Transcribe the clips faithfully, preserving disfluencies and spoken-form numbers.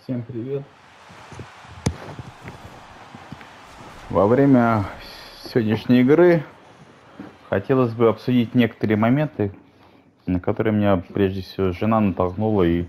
Всем привет. Во время сегодняшней игры хотелось бы обсудить некоторые моменты, на которые меня прежде всего жена натолкнула и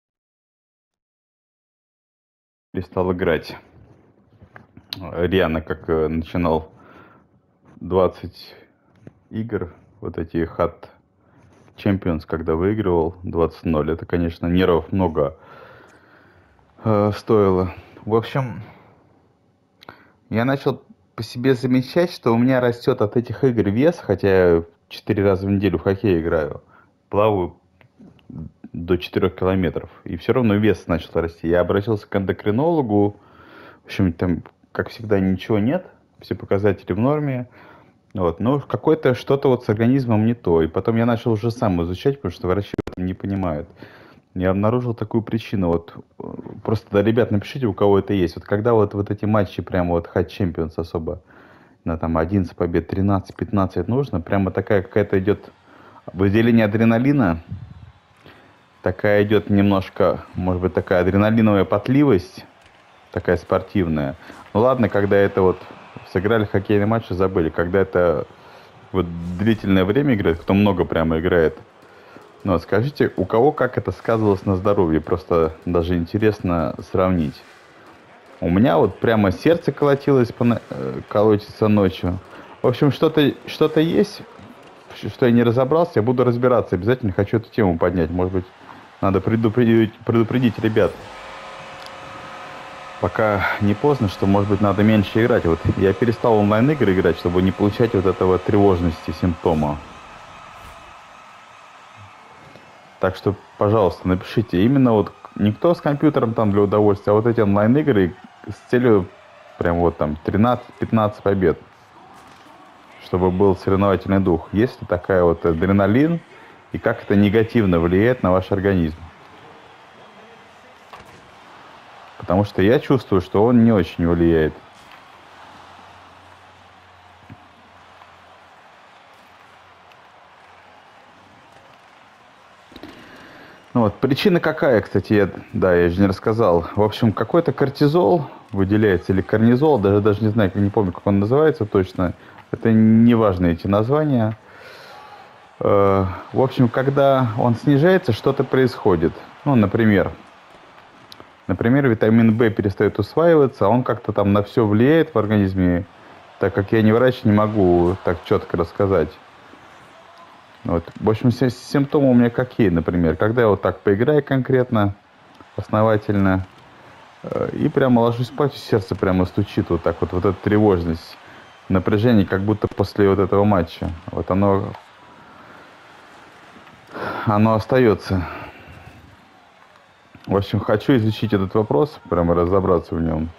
перестал играть. Рьяно, как э, начинал двадцать игр, вот эти хат Champions, когда выигрывал двадцать ноль. Это, конечно, нервов много э, стоило. В общем, я начал по себе замечать, что у меня растет от этих игр вес, хотя я четыре раза в неделю в хоккей играю, плаваю до четырёх километров, и все равно вес начал расти. Я обратился к эндокринологу, в общем, там, как всегда, ничего нет, все показатели в норме, вот, но какое-то что-то вот с организмом не то, и потом я начал уже сам изучать, потому что врачи в этом не понимают. Я обнаружил такую причину, вот, просто, да, ребят, напишите, у кого это есть. Вот когда вот, вот эти матчи, прямо вот Hot Champions особо, на там одиннадцать побед, тринадцать пятнадцать нужно, прямо такая какая-то идет выделение адреналина, такая идет немножко, может быть, такая адреналиновая потливость, такая спортивная. Ну ладно, когда это вот сыграли хоккейный матч и забыли, когда это вот длительное время играет, кто много прямо играет. Ну, скажите, у кого как это сказывалось на здоровье? Просто даже интересно сравнить. У меня вот прямо сердце колотилось, колотится ночью. В общем, что-то что-то есть, что я не разобрался, я буду разбираться. Обязательно хочу эту тему поднять. Может быть, надо предупредить, предупредить ребят. Пока не поздно, что, может быть, надо меньше играть. Вот я перестал онлайн-игры играть, чтобы не получать вот этого тревожности, симптома. Так что, пожалуйста, напишите. Именно вот никто с компьютером там для удовольствия, а вот эти онлайн-игры с целью прям вот там тринадцать-пятнадцать побед. Чтобы был соревновательный дух. Есть ли такая вот адреналин и как это негативно влияет на ваш организм? Потому что я чувствую, что он не очень влияет. Ну вот, причина какая, кстати, я, да, я же не рассказал. В общем, какой-то кортизол выделяется, или корнизол, даже, даже не знаю, не помню, как он называется точно. Это не важно, эти названия. Э, в общем, когда он снижается, что-то происходит. Ну, например, например, витамин В перестает усваиваться, а он как-то там на все влияет в организме, так как я не врач, не могу так четко рассказать. Вот. В общем, симптомы у меня какие, например, когда я вот так поиграю конкретно, основательно, э, и прямо ложусь спать, сердце прямо стучит вот так вот, вот эта тревожность, напряжение, как будто после вот этого матча. Вот оно, оно остается. В общем, хочу изучить этот вопрос, прямо разобраться в нем.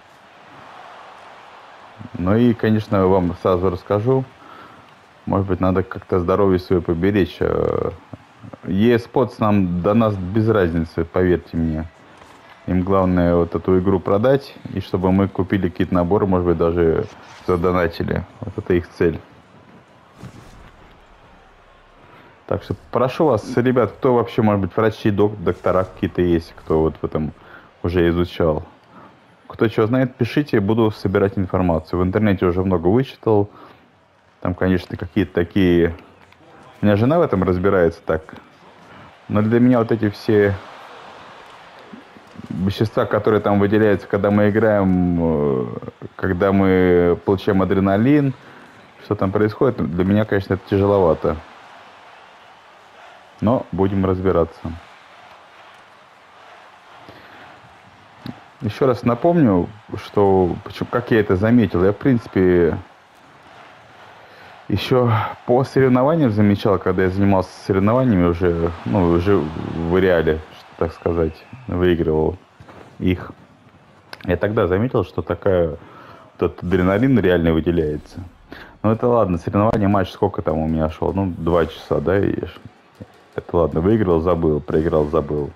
Ну и, конечно, вам сразу расскажу. Может быть, надо как-то здоровье свое поберечь. eSports нам до нас без разницы, поверьте мне. Им главное вот эту игру продать, и чтобы мы купили какие-то наборы, может быть, даже задонатили. Вот это их цель. Так что прошу вас, ребят, кто вообще, может быть, врачи, док, доктора какие-то есть, кто вот в этом уже изучал. Кто что знает, пишите, буду собирать информацию. В интернете уже много вычитал. Там, конечно, какие-то такие... У меня жена в этом разбирается так. Но для меня вот эти все вещества, которые там выделяются, когда мы играем, когда мы получаем адреналин, что там происходит, для меня, конечно, это тяжеловато. Но будем разбираться. Еще раз напомню, что, как я это заметил, я, в принципе... Еще по соревнованиям замечал, когда я занимался соревнованиями уже, ну, уже в реале, так сказать, выигрывал их. Я тогда заметил, что такая, тот адреналин реально выделяется. Ну это ладно, соревнования, матч сколько там у меня шел? Ну, два часа, да, и это ладно, выиграл, забыл, проиграл, забыл.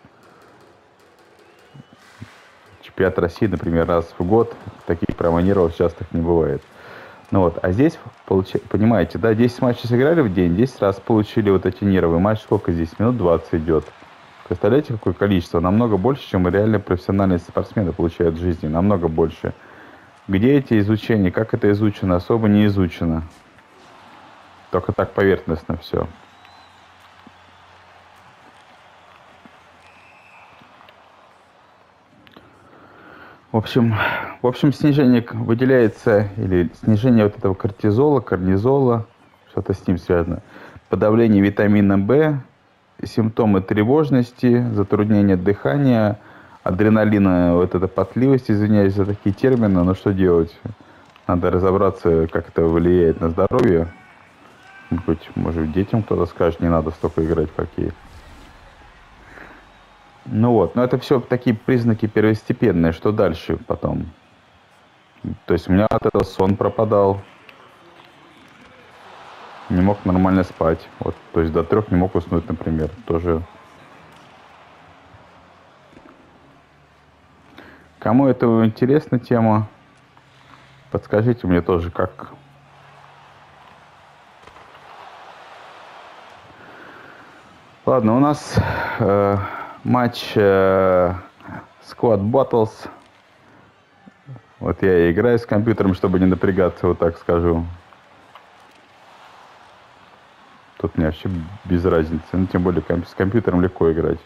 Чемпионат России, например, раз в год, таких прямо нервов частых не бывает. Ну вот, а здесь, получ... понимаете, да, десять матчей сыграли в день, десять раз получили вот эти нервы. Матч сколько здесь? Минут двадцать идет. Представляете, какое количество? Намного больше, чем реально профессиональные спортсмены получают в жизни. Намного больше. Где эти изучения? Как это изучено? Особо не изучено. Только так поверхностно все. В общем, в общем, снижение выделяется, или снижение вот этого кортизола, корнизола, что-то с ним связано. Подавление витамина В, симптомы тревожности, затруднение дыхания, адреналина, вот эта потливость, извиняюсь за такие термины, но что делать? Надо разобраться, как это влияет на здоровье. Может быть, может, детям кто-то скажет, не надо столько играть в хоккей. Ну вот, но это все такие признаки первостепенные, что дальше потом. То есть у меня от этого сон пропадал, не мог нормально спать. Вот, то есть до трех не мог уснуть, например, тоже. Кому это интересна тема, подскажите мне тоже, как. Ладно, у нас э, матч э, Squad Battles. Вот я и играю с компьютером, чтобы не напрягаться, вот так скажу. Тут мне вообще без разницы. Ну, тем более с компьютером легко играть.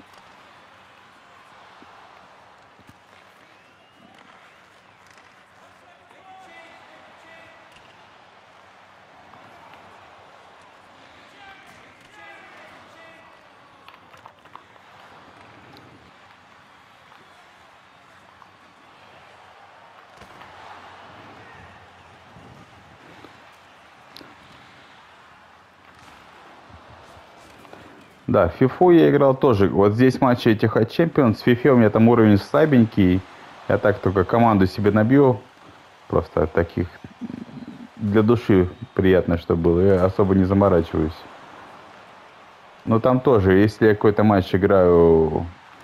Да, в фифу я играл тоже. Вот здесь матчи этих от Champions. В фифе у меня там уровень слабенький. Я так только команду себе набил. Просто от таких для души приятно, что было. Я особо не заморачиваюсь. Но там тоже, если я какой-то матч играю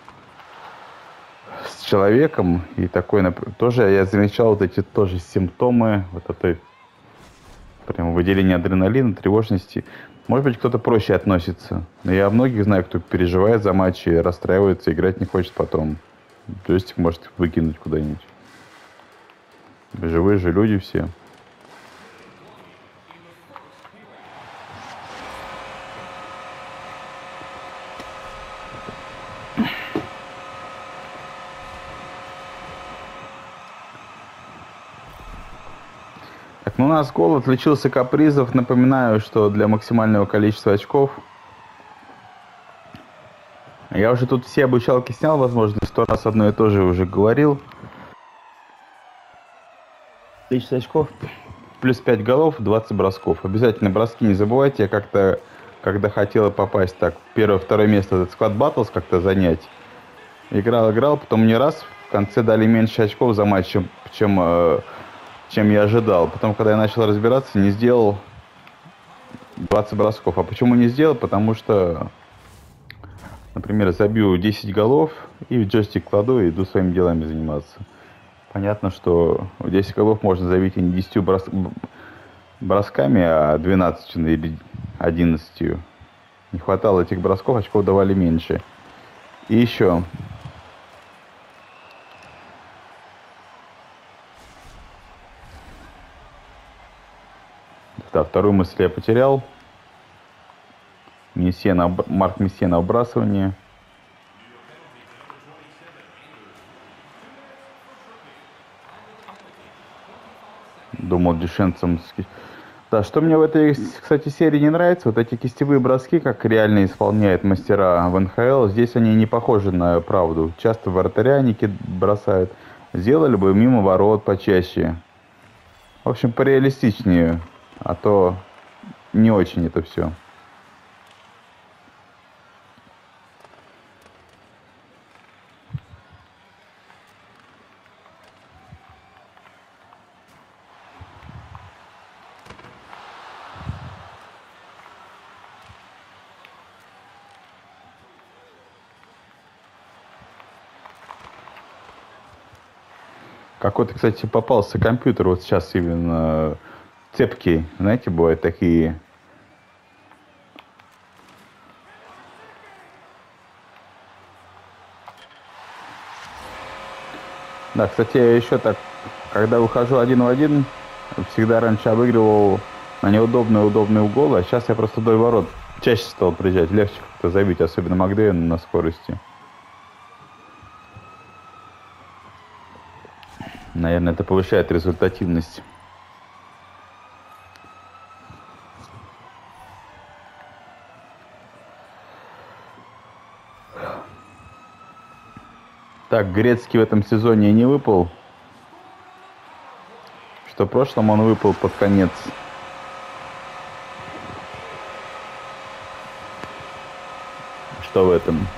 с человеком, и такой, тоже я замечал вот эти тоже симптомы, вот это прям выделение адреналина, тревожности. Может быть, кто-то проще относится. Но я многих знаю, кто переживает за матчи, расстраивается, играть не хочет потом. Джойстик может выкинуть куда-нибудь. Живые же люди все. Так, ну у нас гол отличился капризов. Напоминаю, что для максимального количества очков. Я уже тут все обучалки снял, возможно, сто раз одно и то же уже говорил. Количество очков. Плюс пять голов, двадцать бросков. Обязательно броски не забывайте. Я как-то, когда хотела попасть так, первое-второе место этот Squad Battles как-то занять. Играл, играл, потом мне раз в конце дали меньше очков за матч, чем, чем, э, чем я ожидал. Потом, когда я начал разбираться, не сделал двадцать бросков. А почему не сделал? Потому что, например, забью десять голов и в джойстик кладу и иду своими делами заниматься. Понятно, что десять голов можно забить и не десятью брос... бросками, а двенадцатью или одиннадцатью. Не хватало этих бросков, очков давали меньше. И еще. Да, вторую мысль я потерял. Месье на... Марк Месье на вбрасывание. Думал, дешенцем... Да, что мне в этой, кстати, серии не нравится, вот эти кистевые броски, как реально исполняют мастера в эн ха эл, здесь они не похожи на правду. Часто вратаря они бросают. Сделали бы мимо ворот почаще. В общем, пореалистичнее, а то не очень это все. Какой-то, кстати, попался компьютер вот сейчас именно цепкий. Знаете, бывают такие. Да, кстати, я еще так, когда выхожу один в один, всегда раньше обыгрывал на неудобный удобный угол, а сейчас я просто вдоль ворот чаще стал приезжать, легче как-то забить, особенно Макдэйн на скорости. Наверное, это повышает результативность. Так, Грецкий в этом сезоне не выпал. Что в прошлом он выпал под конец. Что в этом?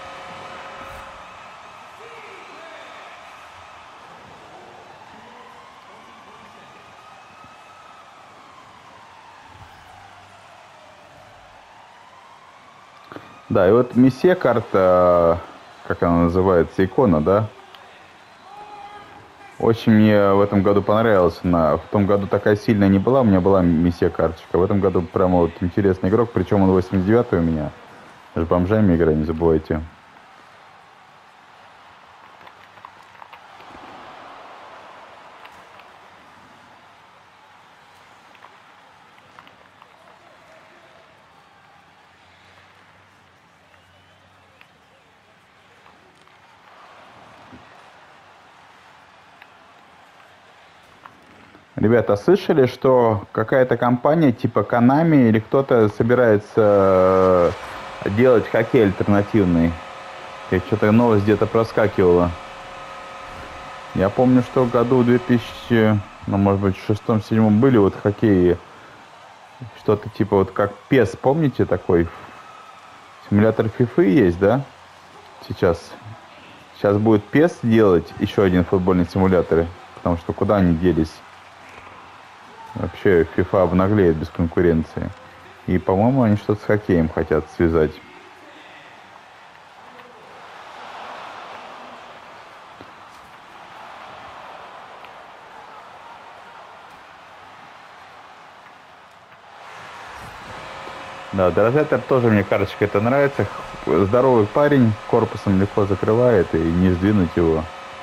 Да, и вот Мессе карта, как она называется, икона, да? Очень мне в этом году понравилась. Она в том году такая сильная не была, у меня была Мессе карточка. В этом году прямо вот интересный игрок, причем он восемьдесят девятый у меня. Я же бомжами играю, не забывайте. Ребята, слышали, что какая-то компания типа Konami или кто-то собирается э, делать хоккей альтернативный? Я что-то новость где-то проскакивала. Я помню, что в году две тысячи, ну, может быть, шестом-седьмом были вот хоккеи, что-то типа вот как пес, помните такой? Симулятор фифы есть, да? Сейчас. Сейчас будет пес делать еще один футбольный симулятор, потому что куда они делись? Вообще FIFA обнаглеет без конкуренции. И, по-моему, они что-то с хоккеем хотят связать. Да, Дрозетер тоже мне карточка это нравится. Здоровый парень, корпусом легко закрывает и не сдвинуть его.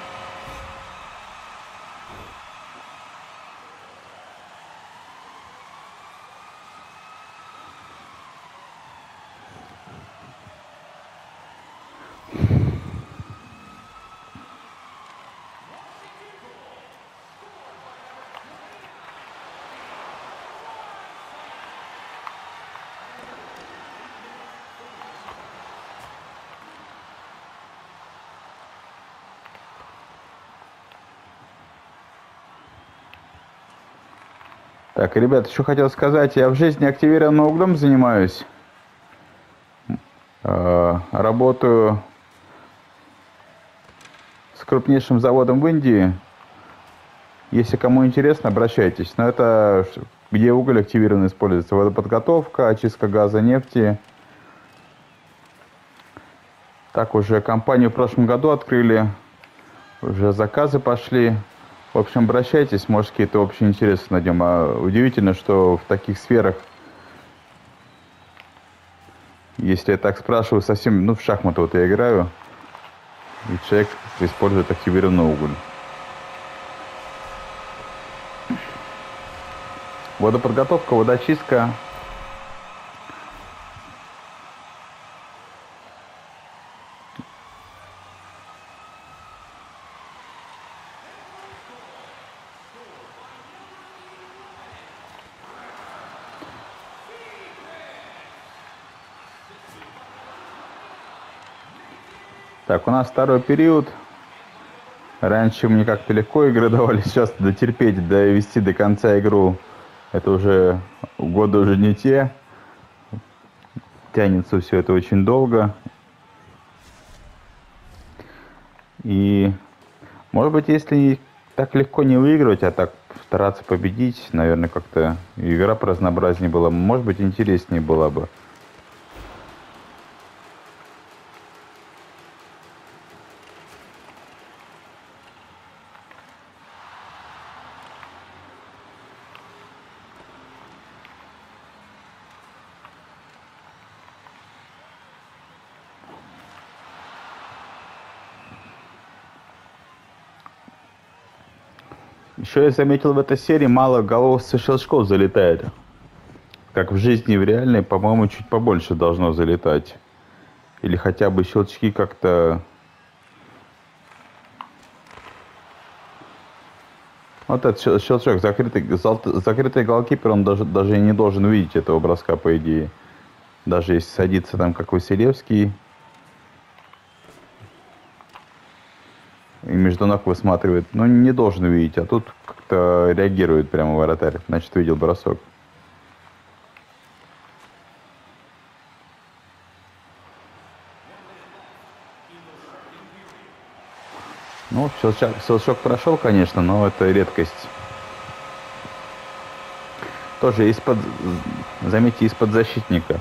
Так, ребят, еще хотел сказать, я в жизни активированным углем занимаюсь. Э, работаю с крупнейшим заводом в Индии. Если кому интересно, обращайтесь. Но это где уголь активированно используется. Водоподготовка, очистка газа, нефти. Так, уже компанию в прошлом году открыли. Уже заказы пошли. В общем, обращайтесь, может, какие-то общие интересы найдем. А удивительно, что в таких сферах, если я так спрашиваю, совсем, ну, в шахматы вот я играю, и человек использует активированный уголь. Водоподготовка, водочистка. Так, у нас второй период. Раньше мне как-то легко игры давали, сейчас дотерпеть, довести до конца игру. Это уже годы уже не те. Тянется все это очень долго. И, может быть, если так легко не выигрывать, а так стараться победить, наверное, как-то игра по разнообразнее была, может быть, интереснее была бы. Еще я заметил в этой серии мало голов со щелчков залетает. Как в жизни, в реальной, по-моему, чуть побольше должно залетать. Или хотя бы щелчки как-то... Вот этот щел- щелчок, закрытый, зал- закрытый голкипер, он даже, даже и не должен видеть этого броска, по идее. Даже если садится там, как Василевский, и между ног высматривает, ну, не должен видеть, а тут как-то реагирует прямо вратарь. Значит, видел бросок. Ну, щелчок, щелчок прошел, конечно, но это редкость. Тоже из-под, заметьте, из-под защитника.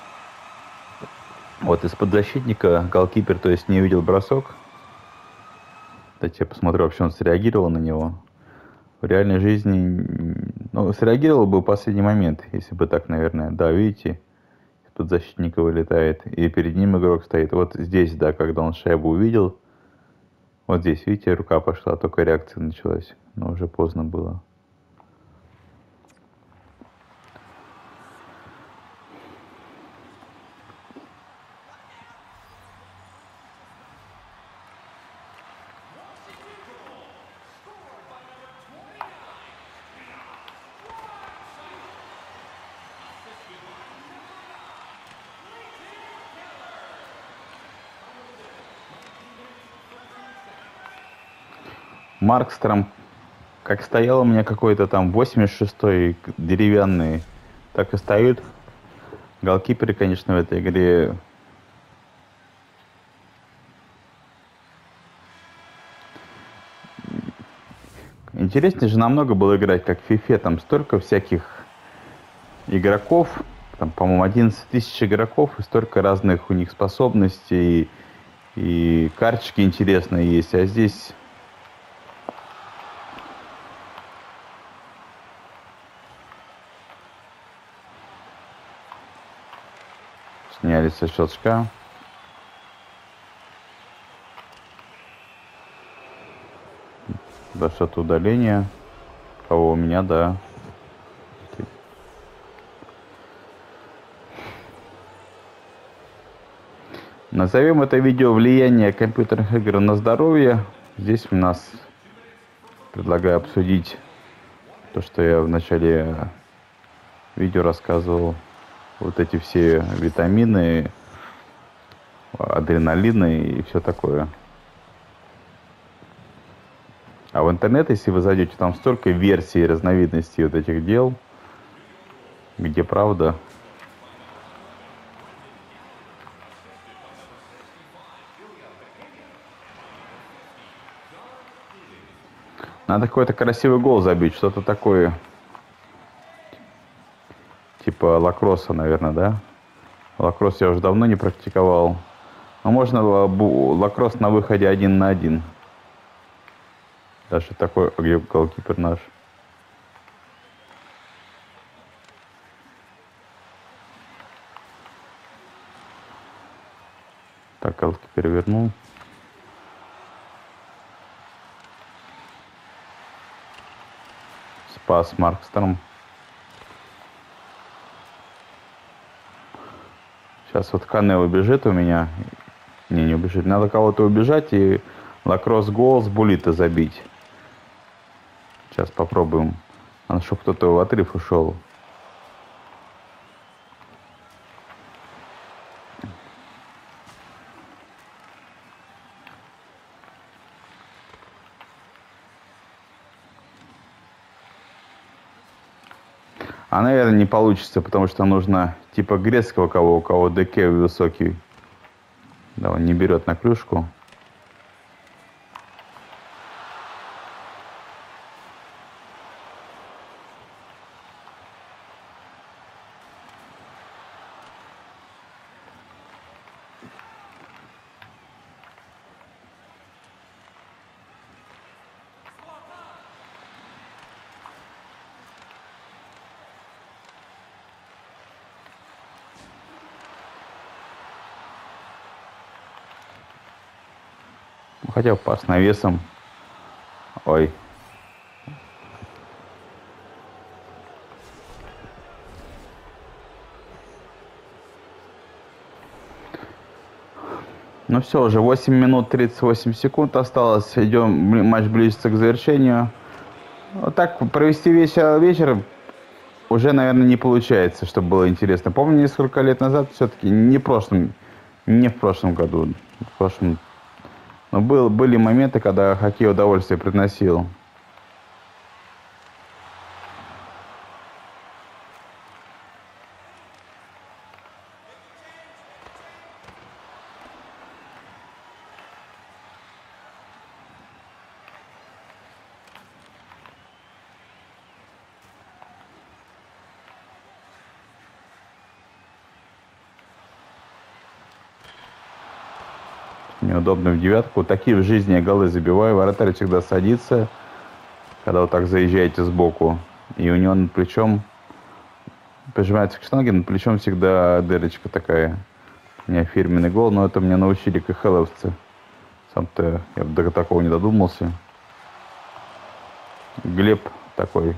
Вот из-под защитника голкипер, то есть не видел бросок. Дайте я посмотрю, вообще он среагировал на него. В реальной жизни, ну, среагировал бы в последний момент, если бы так, наверное. Да, видите, из-под защитника вылетает, и перед ним игрок стоит. Вот здесь, да, когда он шайбу увидел, вот здесь, видите, рука пошла, только реакция началась. Но уже поздно было. Маркстром, как стоял у меня какой-то там восемьдесят шестой деревянный, так и стоит. Голкиперы, конечно, в этой игре интереснее же намного было играть, как в фифе, там столько всяких игроков, там, по-моему, одиннадцать тысяч игроков, и столько разных у них способностей, и, и карточки интересные есть, а здесь... Сняли со щелчка. Да, что-то удаление. Кого у меня, да. Назовем это видео «Влияние компьютерных игр на здоровье». Здесь у нас предлагаю обсудить то, что я в начале видео рассказывал. Вот эти все витамины, адреналины и все такое. А в интернет, если вы зайдете, там столько версий и разновидностей вот этих дел, где правда. Надо какой-то красивый гол забить, что-то такое. Типа лакросса, наверное, да? Лакросс я уже давно не практиковал. Но можно лакросс на выходе один на один. Даже такой, где голкипер наш. Так, голкипер вернул. Спас Маркстром. Сейчас вот Кане убежит у меня. Не, не убежит. Надо кого-то убежать и лакросс гол с булита забить. Сейчас попробуем. Надо, чтобы кто-то в отрыв ушел. А, наверное, не получится, потому что нужно типа грецкого кого, у кого ДК высокий. Да, он не берет на клюшку. Хотя пас навесом. Ой. Ну все, уже восемь минут тридцать восемь секунд осталось. Идем, бли- матч близится к завершению. Вот так провести весь а, вечер уже, наверное, не получается, чтобы было интересно. Помню, несколько лет назад все-таки, не в прошлом, не в прошлом году, в прошлом, но был, были моменты, когда хоккей удовольствие приносил. Неудобно в девятку. Такие в жизни я голы забиваю. Вратарь всегда садится, когда вот так заезжаете сбоку. И у него над плечом прижимается к штанге, над плечом всегда дырочка такая. У меня фирменный гол, но это меня научили КХЛовцы. Сам-то я до такого не додумался. Глеб такой.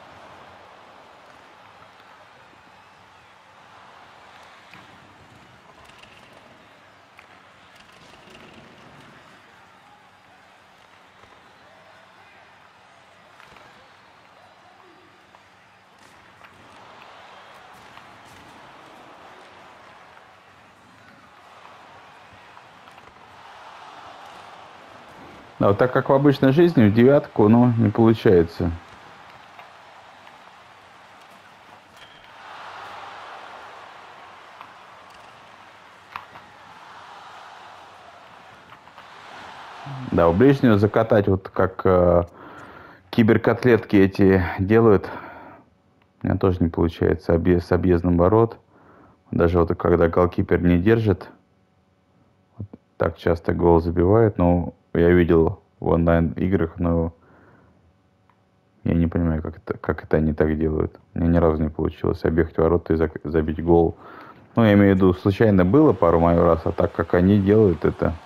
Да, вот так как в обычной жизни, в девятку, ну, не получается. Да, в ближнюю закатать, вот как э, киберкотлетки эти делают, у меня тоже не получается. Объезд, с объездом ворот. Даже вот когда голкипер не держит, вот так часто гол забивает. Но я видел в онлайн-играх, но я не понимаю, как это, как это они так делают. Мне ни разу не получилось объехать ворота и зак- забить гол. Ну, я имею в виду, случайно было пару мою раз, а так как они делают это...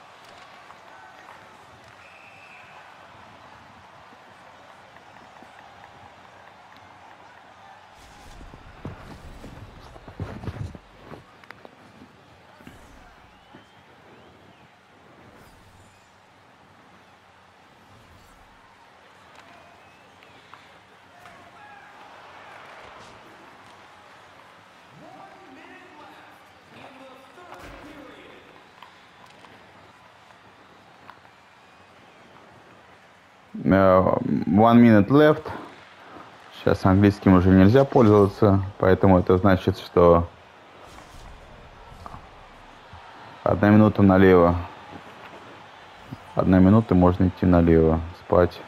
Э, One minute left. Сейчас английским уже нельзя пользоваться, поэтому это значит, что одна минута налево. Одна минута, можно идти налево, спать.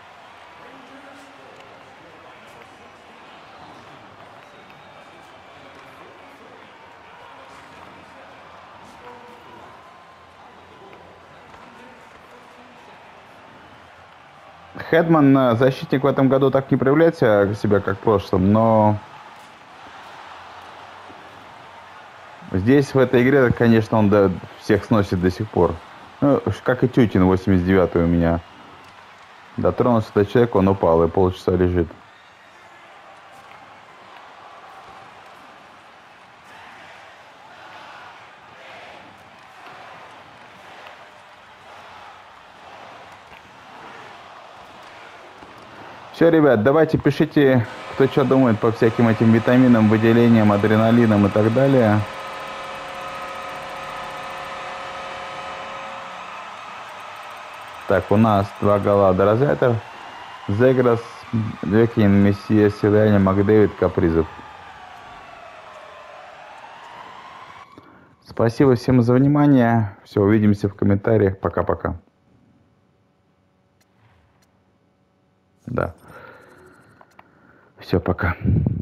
Хедман, э, защитник, в этом году так не проявляет себя, себя как в прошлом, но здесь, в этой игре, конечно, он до, всех сносит до сих пор. Ну, как и Тютин, восемьдесят девятый у меня. Дотронулся до человека, он упал и полчаса лежит. Все, ребят, давайте пишите, кто что думает по всяким этим витаминам, выделениям, адреналинам и так далее. Так, у нас два гола до Розетер. Зеграс, Лекин, Мессия, Силани, Макдэвид, Капризов. Спасибо всем за внимание. Все, увидимся в комментариях. Пока-пока. Да. Все, пока.